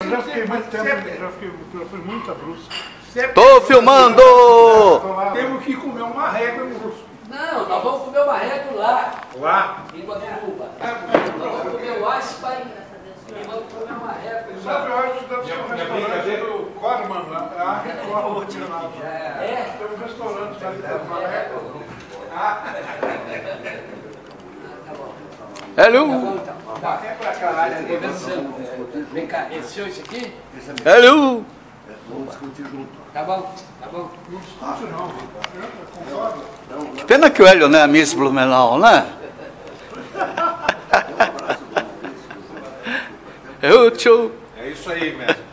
Já fiquei muito tempo, já fui muito a Brusque. Tô filmando! Temos que comer um marreco em Brusque. Não, nós vamos comer o marreco lá. Lá? Em Guadalupe. Nós vamos comer o aspa e vamos comer o marreco. Sabe, eu acho que deve ser um restaurante do Corman lá. Ah, Corman. Tem um restaurante ali do marreco. Hello! Vem pra cá, ali, vem cá, esse seu esse aqui? Hello! Vamos discutir junto. Tá bom, tá bom. Não discute não, concordo. Pena que o Hélio não é Miss Blumenau, né? Um abraço, Eu, tchau. É isso aí mesmo.